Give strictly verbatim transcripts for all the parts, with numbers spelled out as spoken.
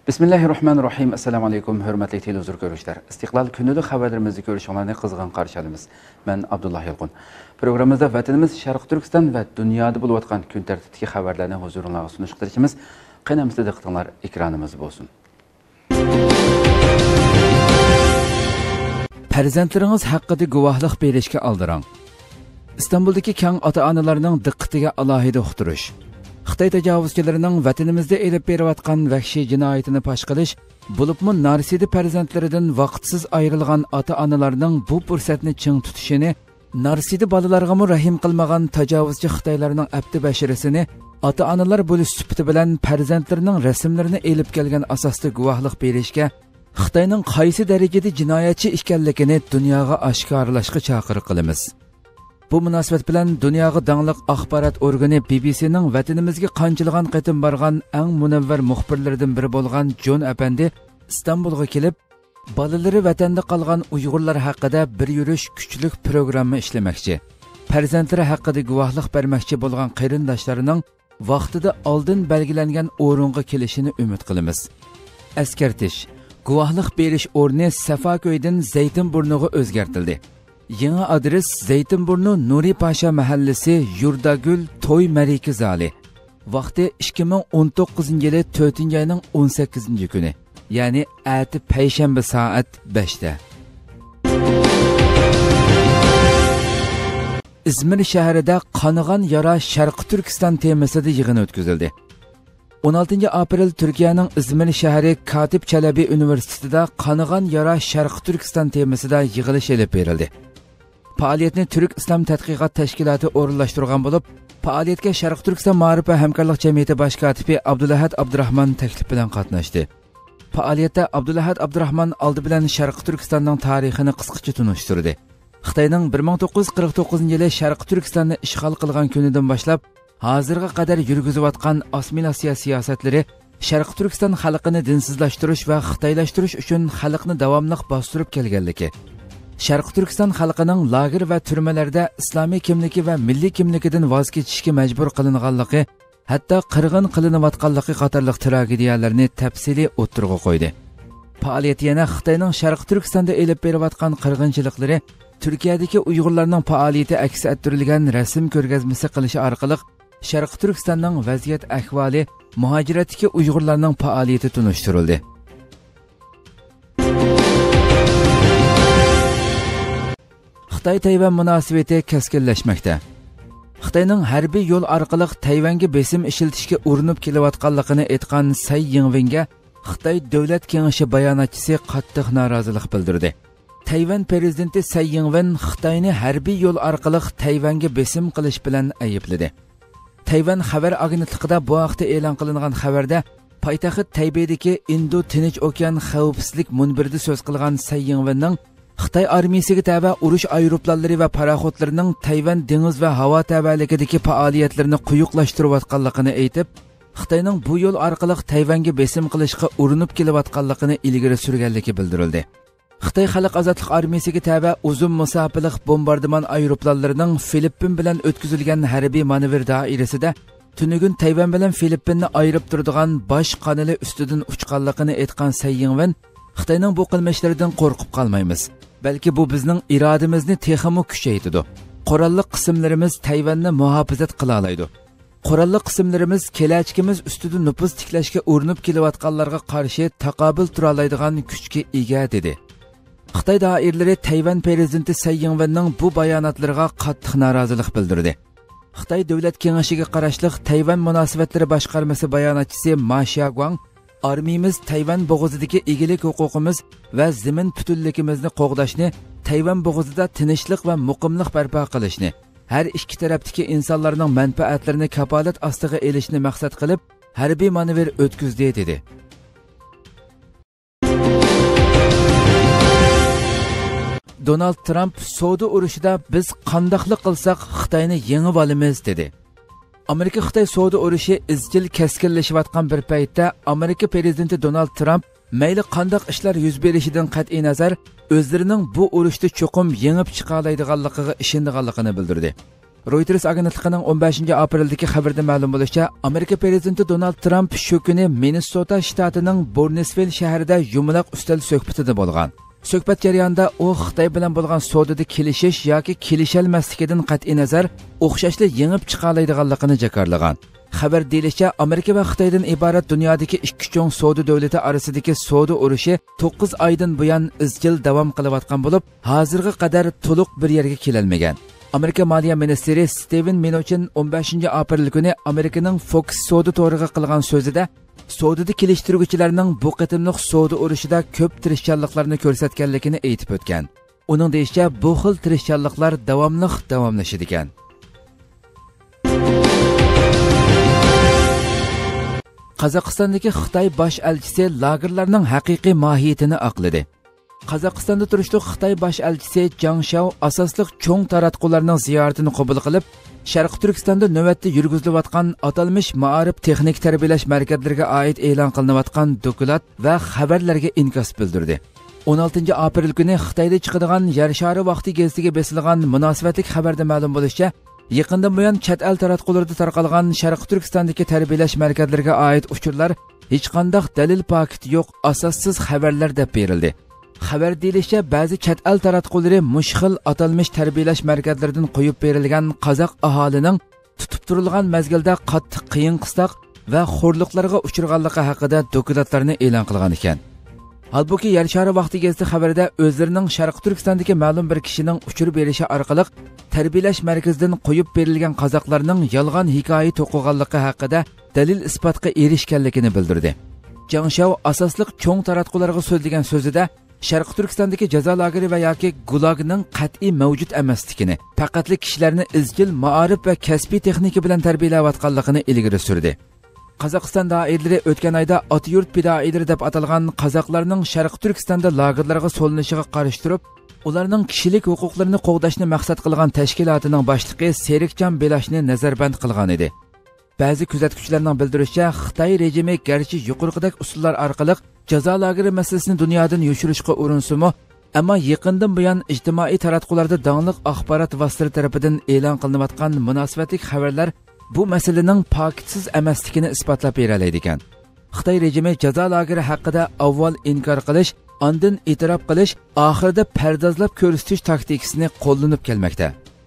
Bismillahirrahmanirrahim. Assalamu alaykum, hörmətli televizor görüşlər. İstiqlal günlük xəbərlərimizi görüşənlərini qızğın qarşı alırıq. Mən Abdullah Yılğun. Proqramımızda vətənimiz Şərq Türkistan və dünyada olub atqan gün tərtibdəki xəbərlərini huzurunuzğa sunuşduracağıq. Qənəmizdə diqqətinizlər ekranımız olsun. Farzandlarınız haqqında guvohlik berishga aldirang. İstanbuldagi kang ota-onalarning diqqatiga alohida uqtirish. Xitoy tajovuzchilarining vatanimizda elib berayotgan vahshiy jinoyatini fosh qilish, bo'libmi narsidi farzandlaridan vaqtsiz ayrilgan ota-onalarning bu fursatni ching tutishini, narsidi bolalarga rahim qilmagan tajovuzchi Xitoylarning abdi bashirisini ota-onalar bo'lish sifati bilan farzandlarining rasmlarini elib kelgan asosda guvohlik berishga, Xitoyning qaysi darajada jinoyatchi ekanligini dunyoga oshkorlashga chaqiriq qilamiz. Bu munosabat bilan dunyoga dangliq axborot organi B B C'ning vatanimizga qanchilgan qatim borgan eng munavvar muxbirlaridan biri bo'lgan Jon Apandi Istanbulga kelib, bolalari vatanda qolgan Uyg'urlar haqida bir yurish kuchlik programma ishlamoqchi. Farzandlari haqida guvohlik bermoqchi bo'lgan qarindoshlarining vaqtida oldin belgilangan o'ringa kelishini umid qilamiz. Askartish, guvohlik berish o'rni Safakoydan Zaytinburniga o'zgartirildi. Yangi adres Zaytinburnu Nuri Pasha mahallasi Yurdagul To'y Mariki zali. Vaqti ikki ming o'n to'qqizinchi yili to'rtinchi oyning o'n sakkizinchi kuni, ya'ni ati payshanba soat beshda. İzmir shahrida qanigan yara Sharq Turkiston temasida yig'in o'tkazildi. o'n oltinchi aprel Turkiyaning İzmir shahri Katip Çelebi universitetida qanigan yara Sharq Turkiston temasida yig'ilish olib berildi. Faoliyatni Türk İslam Tadqiqot Tashkiloti o'rinlashtirgan bo'lib, faoliyatga Sharq Turkiston Ma'rif va hamkorlik jamiyati bosh kotibi Abdulahad Abdurahmon taklif bilan qatnashdi. Faoliyatda Abdulahad Abdurahmon oldi bilan Sharq Turkistonning tarixini qisqacha tunishtirdi. Xitoyning bir ming to'qqiz yuz qirq to'qqizinchi yili Sharq Turkistonni ishg'ol qilgan kunidan boshlab hozirga qadar yurgizayotgan assimilyatsiya siyosatlari Sharq Turkiston xalqini dinsizlashtirish va xitoylashtirish uchun xalqni davomli bostirib kelganligi, Sharq Turkiston xalqining lager va turmalarda islomiy kimligi va milliy kimligidan voz kechishga majbur qilinganligi, hatto qirg'in qilinayotganligi qatorliq tragediyalarni tafsiliy o'tirg'a qo'ydi. Faoliyat yana Xitoyning Sharq Turkistonda elib berayotgan qirg'inchiliklari, Turkiyadagi Uyg'urlarning faoliyati aks ettirilgan rasm ko'rgazmasi qilishi orqali Sharq Turkistonning vaziyat ahvoli, muhojiratdagi Uyg'urlarning faoliyati tunishtirildi. Xitoy-Tayvan munosabati keskinlashmoqda. Xitoyning harbiy yo'l orqali Tayvanga besim ishlatishga urinib kelayotganligini aytgan Say Yingwenga Xitoy Davlat Kengashi bayonotchisi qattiq norozilik bildirdi. Tayvan prezidenti Say Yingwen Xitoyni harbiy yo'l orqali Tayvanga besim qilish bilan aybladi. Tayvan xabar agentligida bu haqda e'lon qilingan xabarda poytaxt Taybedagi Indo-Tinch okean xavfsizlik munbirida so'z qilgan Say Yingwenning Xitoy armiyasiga taba urush aeroplanlari va paraxodlarining Tayvan dengiz va havo tabaligidagi faoliyatlarini quyuqlashtirayotganligini aytib, Xitoyning bu yo'l orqali Tayvanga besim qilishga urinib kelayotganligini ilgari surganligi bildirildi. Xitoy Xalq ozodlik armiyasiga taba uzun masofalik bombardimon aeroplanlarining Filippin bilan o'tkazilgan harbiy manevr doirasida tunugun Tayvan bilan Filippinni ayirib turadigan bosh qanali ustidan uchganligini aytgan Say Yingwen, Xitoyning bu qilmishlaridan qo'rqib qolmaymiz. Balki bu bizning irodamizni texmo kuchaytiradi. Qurolli qismlarimiz Tayvanni muhofazat qila oladi. Qurolli qismlarimiz kelajagimiz ustida nupuz tiklashga urinib kelayotganlarga qarshi taqobil tura oladigan kuchga ega dedi. Xitoy doiralari Tayvan prezidenti Say Yingwenning bu bayonotlariga qattiq norozilik bildirdi. Xitoy Davlat Kengashiga qarashli Tayvan munosabatlari boshqarmasi bayonotchisi Ma Xiaoguang, armiyamiz Tayvan bo'g'izidagi egilik huquqimiz va zamin butunligimizni qo'g'dashni, Tayvan bo'g'izida tinchlik va muqimlik barpo qilishni, har ikki tarafdagi insonlarning manfaatlarini kafolat ostiga elishni maqsad qilib, harbiy manevr o'tkazdi dedi. Donald Trump savdo urushida biz qandoqlik qilsak Xitoyni yengib olamiz dedi. Amerika Xitoy savdo urushi izchil keskinlashayotgan bir paytda Amerika prezidenti Donald Trump mayli qandoq ishlar yuz berishidan qat'iy nazar o'zlarining bu urushda cho'qim yengib chiqa oladiganligiga ishonganligini bildirdi. Reuters agentligining o'n beshinchi aprildagi xabarda ma'lum bo'lishicha, Amerika prezidenti Donald Trump shu kuni Minnesota shtatining Bournesville shahrida yumaloq ustal suhbatida bo'lgan. Suhbat jarayonida u Xitoy bilan bo'lgan savdoda kelishish yoki kelisholmasligidan qat'iy nazar o'xshashli yengib chiqa oladiganligini jakarlagan. Xabar deyilishicha, Amerika va Xitoydan iborat dunyodagi ikki cho'ng savdo davlati orasidagi savdo urushi to'qqiz oydan buyon izchil davom qilayotgan bo'lib, hozirga qadar to'liq bir yerga kelolmagan. Amerika Moliya ministri Steven Mnuchin o'n beshinchi aprel kuni Amerikaning Fox savdo to'riga qilgan so'zida savdoda kelishtiruvchilarning bu qatimliq savdo urushida ko'p tirishchanliklarni ko'rsatganligini aytib o'tgan. Uning deyishicha, bu xil tirishchanliklar davomli davomlashadi ekan. Qozog'istondagi Xitoy bosh elchisi lagerlarning haqiqiy mohiyatini aqladi. Qozog'istonda turishli Xitoy bosh elchisi Jang Shao asosliq cho'ng taratqularning ziyoratini qabul qilib, Sharq Turkistonda navbatda yurgizilayotgan atalmish ma'arif texnik tarbiyalash markazlariga oid e'lon qilinayotgan dokulat va xabarlarga inkos bildirdi. o'n oltinchi aprel kuni Xitoyda chiqadigan Yer shari vaqti gazetiga besilgan munosabatlik xabarda ma'lum bo'lishicha, yaqindan buyon chet el taratqularida tarqalgan Sharq Turkistondagi tarbiyalash markazlariga oid uchurlar hech qanday dalil paketi yo'q, asossiz xabarlar deb berildi. Xabar deyilishicha, ba'zi chet el taratqulari mushxil atalmish tarbiyalash markazlaridan qo'yib berilgan qozoq aholining tutib turilgan mezgilda qattiq qiyin qistoq va xo'rliqlarga uchirganligi haqida dokumentlarni e'lon qilgan ekan. Halbuki Yer shari vaqti gazeti xabarida o'zlarining Sharq Turkistondagi ma'lum bir kishining uchirib berishi orqali tarbiyalash markazidan qo'yib berilgan qozoqlarning yolg'on hikoya to'qiganligi haqida dalil isbotga erishganligini bildirdi. Jang Shao asosliq cho'ng taratqularga so'zlagan so'zida Sharq Turkistondagi jazo lageri va yoki gulagning qat'iy mavjud emasligini, faqatli kishilarni izchil ma'arif va kasbiy texnika bilan tarbiyalayotganligini ilgari surdi. Qozog'iston doiralari o'tgan oyda Otiyurt fidoilari deb atalgan qozoqlarning Sharq Turkistonda lagerlarga so'linishiga qarshi turib, ularning kishilik huquqlarini qo'g'dashni maqsad qilgan tashkilotining boshlig'i Serikjon Belashni nazarband qilgan edi. Ba'zi kuzatuvchilarning bildirishicha, Xitoy rejimi garchi yuqorqidek usullar orqali jazo lageri masalasini dunyodan yo'shirishga urinsimi, ammo yaqindan buyon ijtimoiy taratqularda dangliq axborot vositalari tomonidan e'lon qilinayotgan munosabatlik xabarlar bu masalaning pakitsiz emasligini isbotlab beradi ekan. Xitoy rejimi jazo lageri haqida avval inkor qilish, ondan e'tirof qilish, oxirida pardozlab ko'rsatish taktikasini qo'llanib kelmoqda.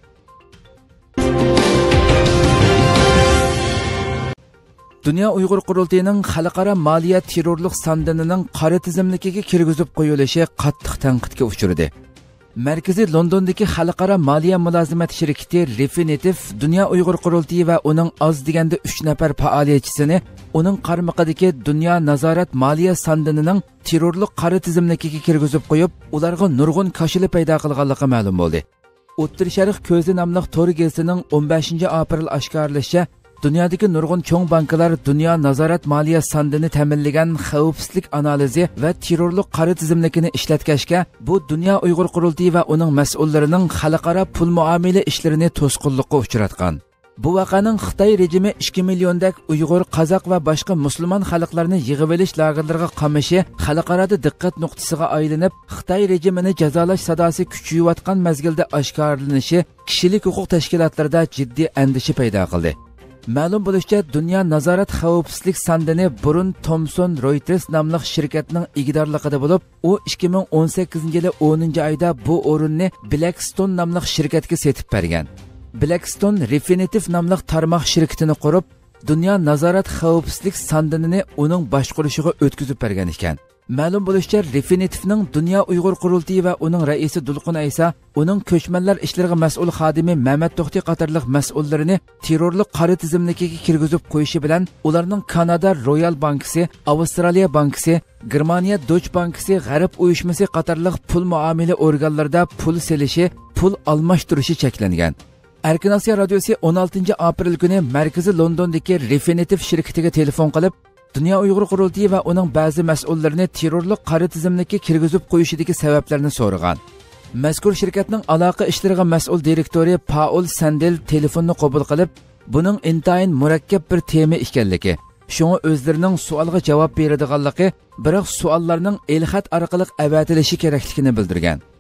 Dünya Uyg'ur qurultayining xalqaro moliya terrorlik sandinining qora tizimligiga kirgizib qo'yilishi qattiq tanqidga uchradi. Markaziy Londondagi xalqaro moliya mulozimat shirkati Refinitiv Dünya Uyg'ur qurultayi va uning oz deganda uch nafar faoliyatchisini uning qarmog'idagi Dunyo nazorat moliya sandinining terrorlik qora tizimligiga kirgizib qo'yib, ularga nurg'un kashili paydo qilganligi ma'lum bo'ldi. O'ttir Sharq ko'zi nomli to'rt gazetining o'n beshinchi aprel oshkorlashicha, dunyodagi nurg'un cho'ng bankalar dunyo nazorat moliya sandini ta'minlagan xavfsizlik analizi va terrorlik qora tizimligini ishlatgachga, bu Dunyo Uyg'ur qurultayi va uning mas'ullarining xalqaro pul muomala ishlarini to'sqinlikqa uchratgan. Bu voqeaning Xitoy rejimi ikki milliondak Uyg'ur, qozoq va boshqa musulmon xalqlarni yig'ib olish lagerlariga qamishi xalqaroda diqqat nuqtasiga aylanib, Xitoy rejimini jazolash sadosi kuchayayotgan mezgilda oshkorlanishi kishilik huquq tashkilotlarida jiddiy andisha paydo qildi. Ma'lum bo'lishicha, Dunyo nazorat xavfsizlik sandini burun Thomson Reuters nomli shirkatning igidorligida bo'lib, u ikki ming o'n sakkizinchi yili o'ninchi oyda bu o'rinni Blackstone nomli shirkatga setib bergan. Blackstone Refinitiv nomli tarmoq shirkatini qurib, Dunyo nazorat xavfsizlik sandinini uning boshqarishiga o'tkazib bergan ekan. Ma'lum bo'lishicha, Refinitivning Dunyo Uyg'ur qurultayi va uning raisi Dulqin Aysa, uning ko'chmanlar ishlariga mas'ul xodimi Mehmet To'xti qatorliq mas'ullarini terrorlik qora tizimligiga kirgizib qo'yishi bilan ularning Kanada Royal Bankisi, Avstraliya Bankisi, Germaniya Deutsche Bankisi, G'arb uyushmasi qatorliq pul muomala organlarida pul selishi, pul almashtirishi cheklangan. Erkin Osiyo radiosi o'n oltinchi aprel kuni markaziy Londondagi Refinitiv shirkatiga telefon qilib, Dunyo Uyg'ur qurultayi va uning ba'zi mas'ullarini terrorlik qora tizimlikka kirgizib qo'yishidagi sabablarni so'ragan. Mazkur shirkatning aloqa ishlariga mas'ul direktori Paul Sandel telefonni qabul qilib, buning intayin murakkab bir tema ekanligi, shunga o'zlarining savolga javob beradiganligi, biroq savollarning el-xat orqali avatilishi kerakligini bildirgan.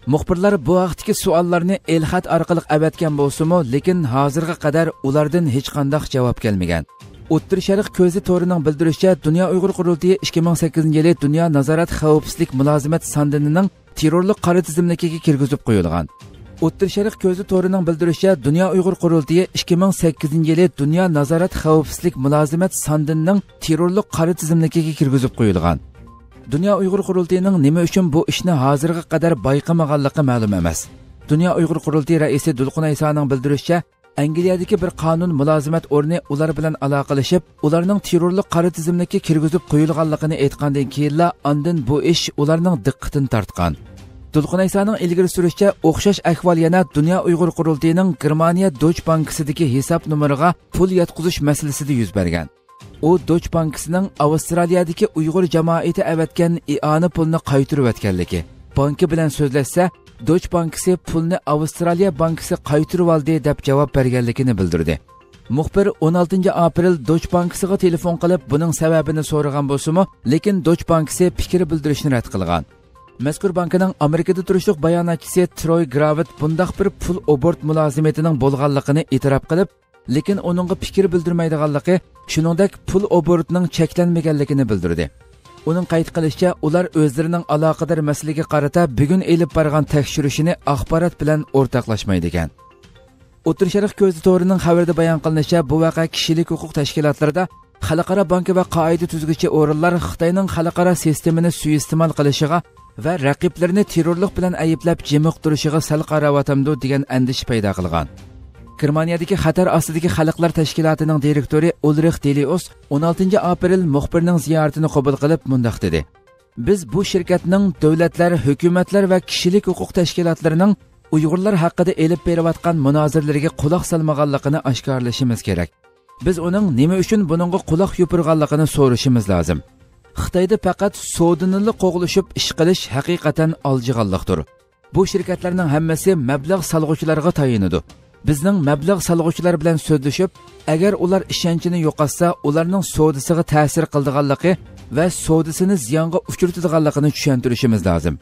Muxbirlar bu vaqtdagi savollarni el-xat orqali avatgan bo'lsa-mu, lekin hozirga qadar ulardan hech qanday javob kelmagan. O'ttir Sharq ko'zi to'rining bildirishicha, Dunyo Uyg'ur qurultiyi ikki ming sakkizinchi yili Dunyo nazorat xavfsizlik mulozimat sandinining terrorlik qora tizimligiga kirgizib qo'yilgan. O'ttir Sharq ko'zi to'rining bildirishicha, Dunyo Uyg'ur qurultiyi ikki ming sakkizinchi yili Dunyo nazorat xavfsizlik mulozimat sandinining terrorlik qora tizimligiga kirgizib qo'yilgan. Dunyo Uyg'ur qurultiyining nima uchun bu ishni hozirga qadar bayqamaganligi ma'lum emas. Dunyo Uyg'ur qurultiyi raisi Dulqin Aysoning bildirishicha, Angliyadagi bir qonun mulozimat o'rni ular bilan aloqalashib, ularning terrorlik qora tizimlikka kirgizib qo'yilganligini aytgandan keyinla ondan bu ish ularning diqqatini tortgan. Dulqin Aysoning ilgari surishicha, o'xshash ahvol yana Dunyo Uyg'ur qurultiyining Germaniya Deutsche Banksidagi hisob nomeriga pul yetkazish masalasida yuz bergan. U Deutsche Bankisining Avstraliyadagi Uyg'ur jamoati avatgan iona pulni qaytarib o'tganligi. Banki bilan so'zlashsa, Deutsche Bankisi pulni Avstraliya bankisi qaytarib oldi deb javob berganligini bildirdi. Muxbir o'n oltinchi aprel Deutsche Bankisiga telefon qilib buning sababini so'ragan bo'lsa-mu, lekin Deutsche Bankisi fikr bildirishni rad qilgan. Mazkur bankining Amerikada turishliq bayonotchisi Troy Gravett bundaq bir pul obort mulozimatining bo'lganligini e'tirof qilib, lekin uningga fikr bildirmaydiganligi, shuningdek pul obortining cheklanmaganligini bildirdi. Uning qayd qilishicha, ular o'zlarining aloqador masalaga qarata bugun elib borgan tekshirishini axborot bilan o'rtoqlashmaydi ekan. O'ttir Sharq ko'zi to'rining xabarida bayon qilinishicha, bu vaqa kishilik huquq tashkilotlarida xalqaro banki va qoida tuzuvchi o'rinlar Xitoyning xalqaro sistemini suiiste'mol qilishiga va raqiblarini terrorlik bilan ayblab jimiq turishiga sal qaravatamdi degan andish paydo qilgan. Germaniyadagi xatar ostidagi xalqlar tashkilotining direktori Ulrich Delius o'n oltinchi aprel muxbirning ziyoratini qabul qilib mundaq dedi: "Biz bu shirkatning davlatlar, hukumatlar va kishilik huquq tashkilotlarining Uyg'urlar haqida elib berayotgan munozirlarga quloq solmaganligini oshkorlashimiz kerak. Biz uning nima uchun buningga quloq yupurganligini so'rashimiz lozim. Xitoyda faqat sodinili qo'g'lishib ish qilish haqiqatan aljig'anlikdir. Bu shirkatlarning hammasi mablag' solg'uvchilarga tayinadi. Bizning mablag' solg'uvchilar bilan so'zlashib, agar ular ishonchini yo'qotsa, ularning sodisiga ta'sir qildiganligi va sodisini ziyonga uchiradiganligini tushuntirishimiz lozim."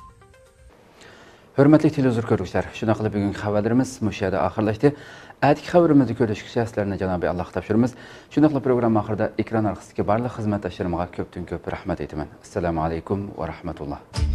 Hurmatli televizor ko'ruvchilar, shuna qilib bugungi xabarlarimiz mushada oxirlashdi. Atki xabarimizni ko'rishga sizlarni Janobiy Alloh topshiramiz. Shuna qilib program oxirida ekran orqasidagi barcha xizmatdoshlarimga ko'pdan ko'p rahmat aytaman. Assalomu alaykum va rahmatulloh.